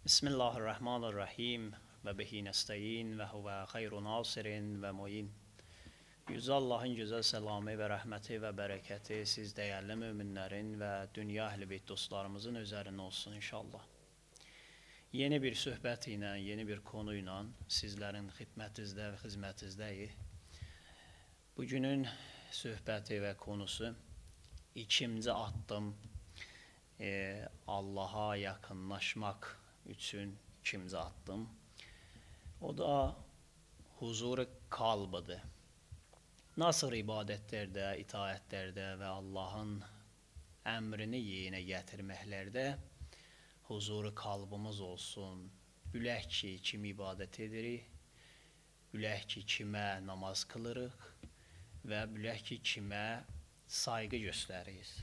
Bismillahirrahmanirrahim ve bihi nestaîn ve huve hayru nasirin ve muin. Yüce Allah'ın güzel selamı ve rahmeti ve bereketi siz değerli müminlerin ve dünya ehli beyt dostlarımızın üzerine olsun inşallah. Yeni bir söhbət ilə, yeni bir konuyla sizlerin xidmətinizdə və xidmətinizdəyik. Bugünün söhbəti və konusu ikinci addım Allah'a yakınlaşmak üçün ikinci addım. O da huzur kalbıdır. Nasıl ibadətlərdə, itaətlərdə və Allah'ın əmrini yerinə gətirməklərdə huzuru kalbimiz olsun. Bilək ki, kim ibadət edirik, bilək ki, kimə namaz kılırıq və bilək ki, kimə saygı göstəririk.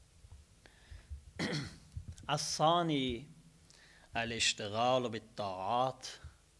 As-sani el-iştiğalu bit-ta'at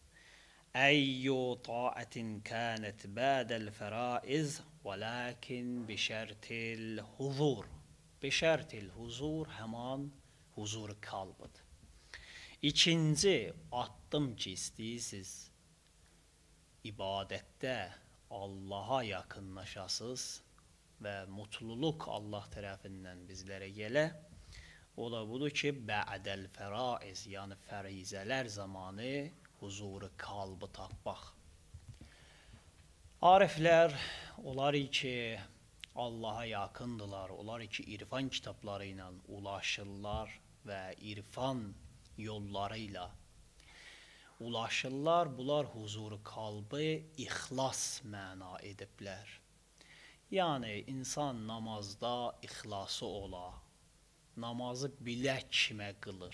eyyu ta'atin kânet ba'del feraiz velakin bişertil huzur. Bişertil huzur hemen huzur kalbıdır. İkinci addım ki istəyirsiniz ibadətdə Allah'a yakınlaşasınız və mutluluk Allah tərəfindən bizlərə gələ. O da budur ki, bə'dəl fəraiz, yəni fərizələr zamanı huzuru kalbı tapmaq. Ariflər, onlar ki, Allah'a yakındılar, onlar ki, irfan kitabları ilə ulaşırlar və irfan yollarıyla ulaşırlar. Bunlar huzuru kalbı ixlas məna ediblər. Yəni, insan namazda ixlası ola, namazı bilək kimə qılır.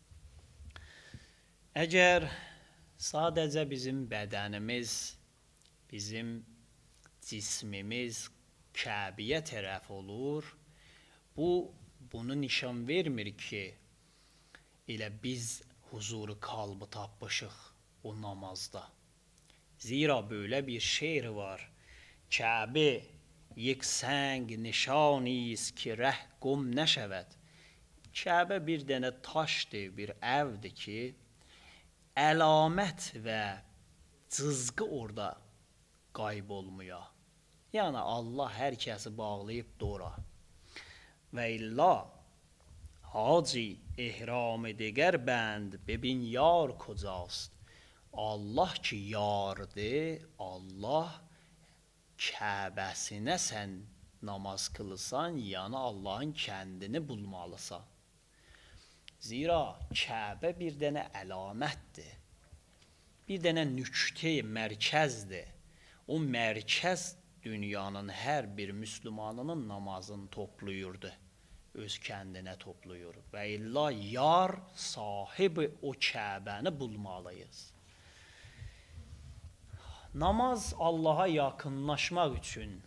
Əgər sadəcə bizim bədənimiz, bizim cismimiz Kəbiyə tərəf olur, bunu nişan vermir ki, elə biz huzuru kalbı tapmışıq o namazda. Zira böyle bir şeir var. Kəbi یک سنگ نشانی است که ره گم نشود. Kəbə bir dənə taşdır, bir evdir ki, əlamət və cızgı orada qaybolmuyor. Yəni Allah hər kəsi bağlayıb dora. Və illa Hacı ehram-ı diگر بند ببین یار کجاست. Allah ki yardır, Allah Kəbəsinə sən namaz kılırsan, yəni Allahın kəndini bulmalısan. Zira Kəbə bir dənə əlamətdir, bir dənə nüktə, mərkəzdir. O mərkəz dünyanın hər bir müsəlmanının namazını toplayırdı, öz kəndinə toplayır. Və illa yar sahibi o Kəbəni bulmalıyız. Namaz Allah'a yakınlaşmak üçün,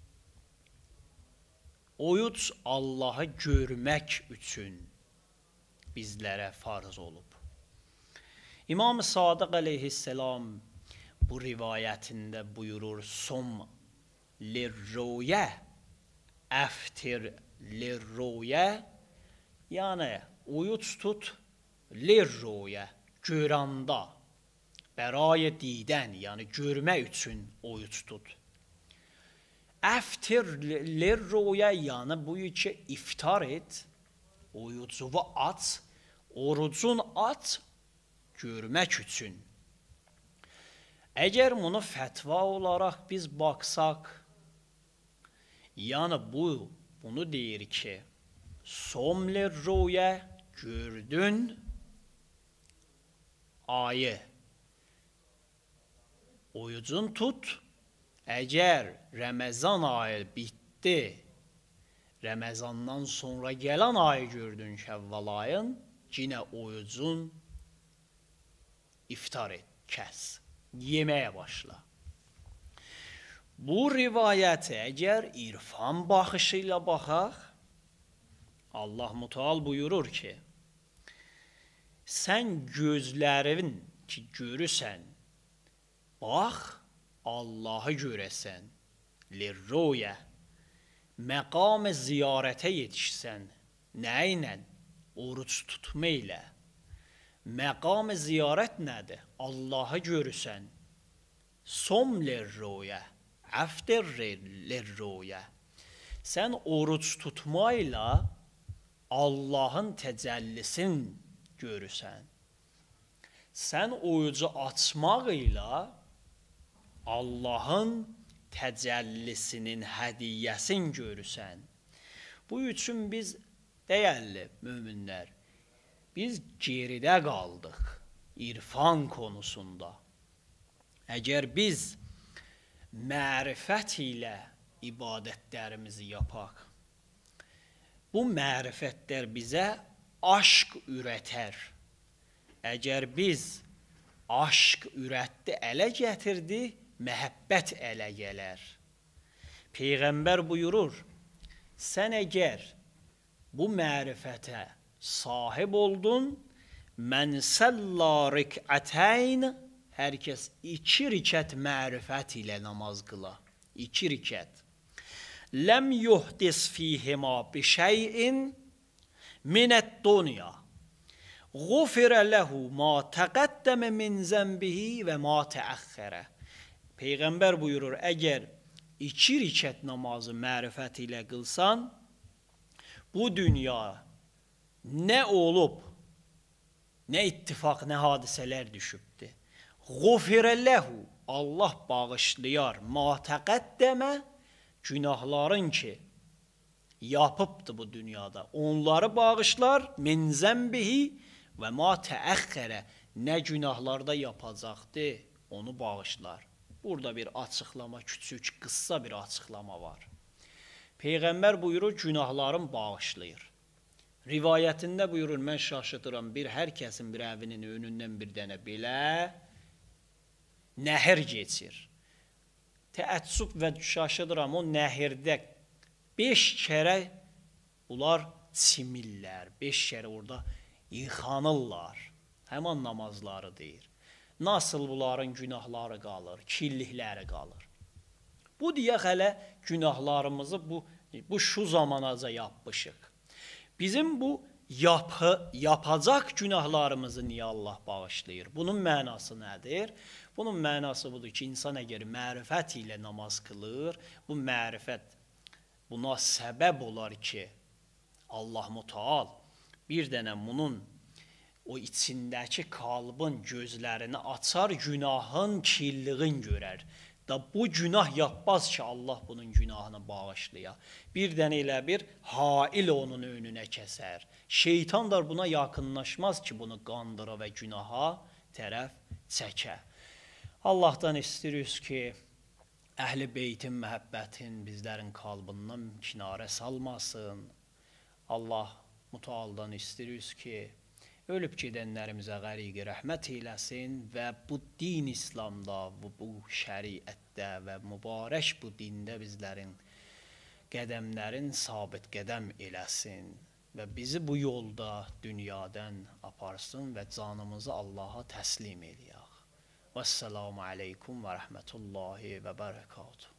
oyuc Allah'ı görmək üçün bizlərə farz olub. İmam-ı Sadiq aleyhisselam bu rivayətində buyurur: Som lirruyə, əftir lirruyə, yəni oyuc tut lirruyə, göranda, bərayə didən, yəni görmək üçün oyuc tut. Əftir lirruyə, yəni buyu ki, iftar et, oyucuvu aç, orucun aç, görmək üçün. Əgər bunu fətva olaraq biz baxsaq, yəni bunu deyir ki, som lirruyə, gördün ayı, oyucun tut, əgər Ramazan ayı bitdi, Ramazandan sonra gələn ayı gördün Şəvval ayın, yine oyucun iftar et, kəs, yeməyə başla. Bu rivayəti əgər irfan baxışı ilə baxaq, Allah Müteal buyurur ki, sən gözlərin ki görürsən, bax, Allah'ı görəsən, lirruyə, məqam-ı ziyarətə yetişsən, nə ilə? Oruç tutma ilə Məqam ziyarət nədir? Allahı görürsən. Som lirruyə, əftir lirruyə. Sən oruç tutmayla Allahın təcəllisin görürsən. Sən orucu açmaqla Allahın təcəllisinin hədiyyəsin görürsən. Bu üçün biz dəyərli möminlər, biz geridə qaldıq irfan konusunda. Əgər biz mərifət ilə ibadətlərimizi yapaq, bu mərifətlər bizə aşk ürətər. Əgər biz aşk ürətdi, ələ gətirdi, məhəbbət ələ gələr. Peyğəmbər buyurur, sən əgər bu mərifətə sahib oldun, mən səlla rik'ətəyn, hər kəs 2 rikət mərifət ilə namaz qıla. 2 rikət. Ləm yuhdis fihima bi şeyin minət dunya. Ğufirə ləhu ma təqəddəmə min zənbihi və ma təəxxərə. Peyğəmbər buyurur, əgər 2 rikət namazı mərifət ilə qılsan, bu dünya nə olub, nə ittifaq, nə hadisələr düşübdür. Ğufirə ləhu, Allah bağışlayar, ma təqəddəmə, günahların ki, yapıbdır bu dünyada. Onları bağışlar, min zənbihi və ma təəxxərə, nə günahlarda yapacaqdır, onu bağışlar. Burada bir açıqlama, küçük, qıssa bir açıqlama var. Peyğəmbər buyurur, günahlarım bağışlayır. Rivayətində buyurur, mən şaşıdıram, hər kəsin bir evinin önündən bir dənə belə nəhər geçir. Təəssüf və şaşıdıram, o nəhərdə 5 kərə bunlar çimirlər, 5 kərə orada yıxanırlar. Həman namazları deyir. Nasıl bunların günahları qalır, kirlikləri qalır. Bu deyək hələ günahlarımızı bu şu zamanaca yapmışıq. Bizim bu yapacaq günahlarımızı niyə Allah bağışlayır? Bunun mənası nədir? Bunun mənası budur ki, insan əgər mərifət ilə namaz qılır, bu mərifət buna səbəb olar ki, Allah Müteal bir dənə bunun o içindəki qalbın gözlərini açar, günahın kirliğini görər. Da bu günah yapmaz ki, Allah bunun günahını bağışlaya. Bir dənə elə bir hail onun önünə kəsər. Şeytan da buna yaxınlaşmaz ki, bunu qandıra və günaha tərəf çəkə. Allahdan istəyirik ki, Əhl-i Beytin məhəbbətin bizlərin qalbından kinarə salmasın. Allah Mütealdan istəyirik ki, ölüb gedənlərimizə qəriqi rəhmət eyləsin və bu din İslamda, bu şəriətdə və mübarək bu dində bizlərin qədəmlərin sabit qədəm eləsin və bizi bu yolda dünyadan aparsın və canımızı Allaha təslim eləyək. Vəssalamu aleykum və rəhmətullahi və bərəkatuhu.